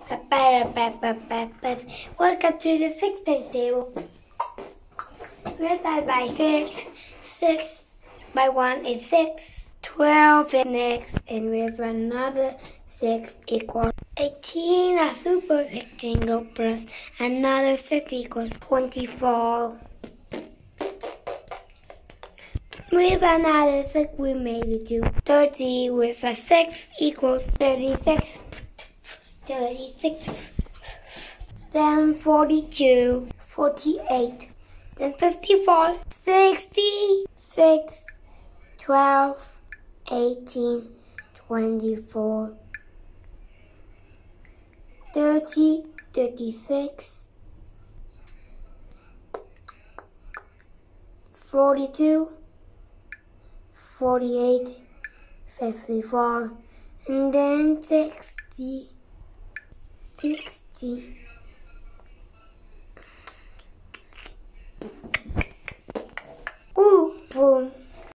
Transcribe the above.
Welcome to the 16th table. Let's add by 6. 6 by 1 is 6. 12 is next, and we have another 6 equals 18. A super rectangle plus another 6 equals 24. With another 6, we made it to 30. With a 6 equals 36. 36. Then 42. 48. Then 54. 66. 12. 18. 24. 30. 36. 42. 48, 54, and then 60, 60.